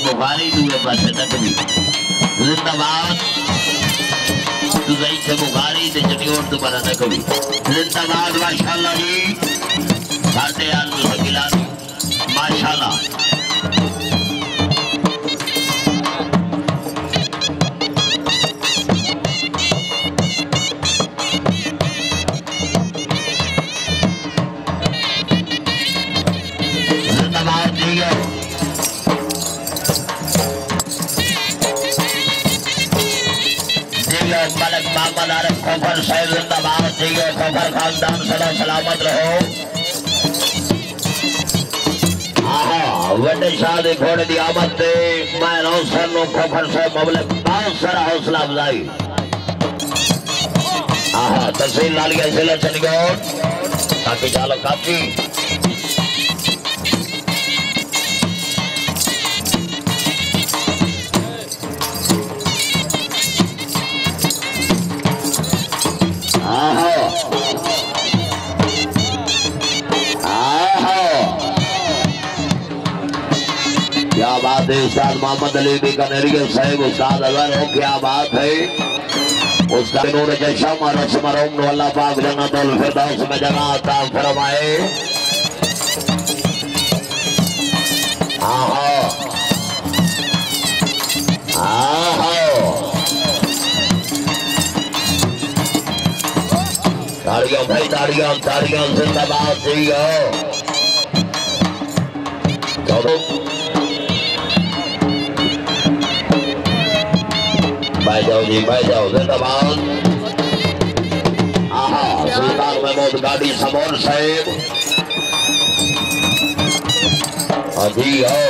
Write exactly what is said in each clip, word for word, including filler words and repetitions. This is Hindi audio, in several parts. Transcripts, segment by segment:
बुखारी दूसरे पास नकवी जिंदाबाद दुबई से बुखारी से चटियोर दोबारा नकवी जिंदाबाद माशाल्लाह जी साढ़े आठ सौ गिलानी माशाल्लाह मलक मोहम्मद आरिफ खोखर साहिब जिंदाबाद ठीक है खोखर खानदान सदा सलामत रहो हाँ वड्डे शाह दे घोड़े दी आमद ते मैं रोशन नो खोखर साहिब मबले बहुत सारा हौसला अफजाई हाँ तहसील लालिया जिला चंडीगढ़ काफी चालो काफी क्या बात है उस्ताद मोहम्मद अली बीकानेरिया साहिब उस्ताद अगर हो क्या बात है उस्ताद नूर जशम रस्म रोम अल्लाह पाक जन्नतुल फिरदौस में जगह अता फरमाए आहो आहो ताड़ियों भाई ताड़ियों ताड़ियों जिंदाबाद ठीक हो भाई जाओ जी भाई जाओ जिंदाबाद आहा सुल्तान महमूद गाड़ी समोर साहिब जी हो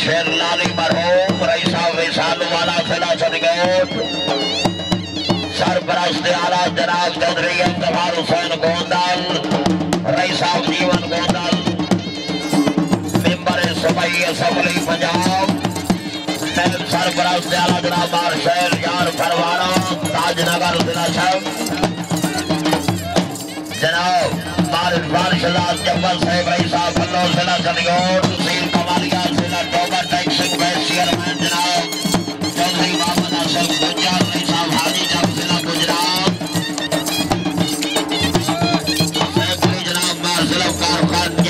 शेर लाली मरहूम रईसा विशालू वाला जिला चंडीगढ़ सरपरस्त आला जनाब चौधरी इफ्तिखार हुसैन गोंदल रईसा जीवन गोंदल मेंबर सूबाई असम्बली पंजाब सरपरस्त आला जनाब मार्शल यार फरवाना ताजनगर जिला जनाब बारिशदार जब्बर साहब रईसा फल्लो जिला चंडीगढ़ तहसील कमालिया जिला टोबा टैक्सिंग में चेयरमैन जनाब चौधरी मोहम्मद असद गुज्जर रईसा हाजी जब जिला गुजरात जनाब मार्शल कारखान